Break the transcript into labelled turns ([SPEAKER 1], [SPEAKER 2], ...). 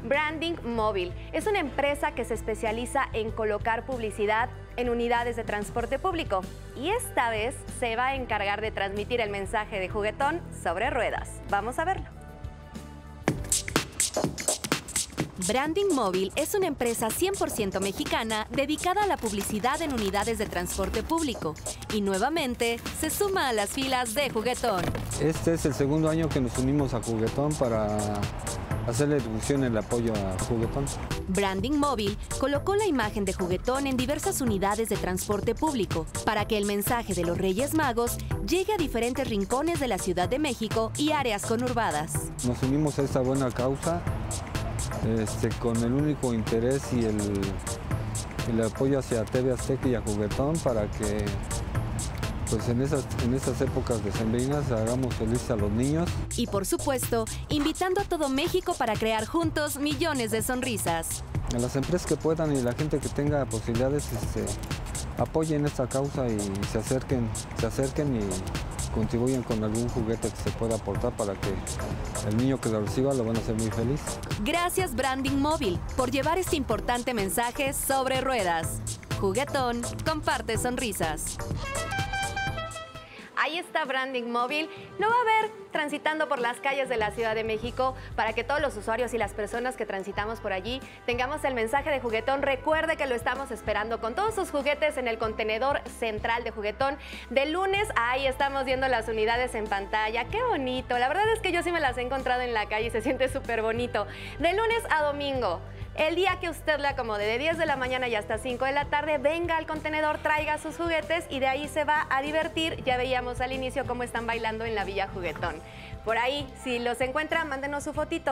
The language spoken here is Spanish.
[SPEAKER 1] Branding Móvil es una empresa que se especializa en colocar publicidad en unidades de transporte público y esta vez se va a encargar de transmitir el mensaje de Juguetón sobre ruedas. Vamos a verlo. Branding Móvil es una empresa 100% mexicana dedicada a la publicidad en unidades de transporte público y nuevamente se suma a las filas de Juguetón.
[SPEAKER 2] Este es el segundo año que nos unimos a Juguetón para hacerle difusión y el apoyo a Juguetón.
[SPEAKER 1] Branding Móvil colocó la imagen de Juguetón en diversas unidades de transporte público para que el mensaje de los Reyes Magos llegue a diferentes rincones de la Ciudad de México y áreas conurbadas.
[SPEAKER 2] Nos unimos a esta buena causa con el único interés y el apoyo hacia TV Azteca y a Juguetón para que pues en estas épocas decembrinas hagamos felices a los niños.
[SPEAKER 1] Y por supuesto, invitando a todo México para crear juntos millones de sonrisas.
[SPEAKER 2] A las empresas que puedan y la gente que tenga posibilidades apoyen esta causa y se acerquen y contribuyan con algún juguete que se pueda aportar para que el niño que lo reciba lo van a hacer muy feliz.
[SPEAKER 1] Gracias Branding Móvil por llevar este importante mensaje sobre ruedas. Juguetón comparte sonrisas. Ahí está Branding Móvil. Lo va a ver transitando por las calles de la Ciudad de México para que todos los usuarios y las personas que transitamos por allí tengamos el mensaje de Juguetón. Recuerde que lo estamos esperando con todos sus juguetes en el contenedor central de Juguetón. De lunes, ahí estamos viendo las unidades en pantalla. ¡Qué bonito! La verdad es que yo sí me las he encontrado en la calle y se siente súper bonito. De lunes a domingo. El día que usted le acomode, de 10 de la mañana y hasta 5 de la tarde, venga al contenedor, traiga sus juguetes y de ahí se va a divertir. Ya veíamos al inicio cómo están bailando en la Villa Juguetón. Por ahí, si los encuentra, mándenos su fotito.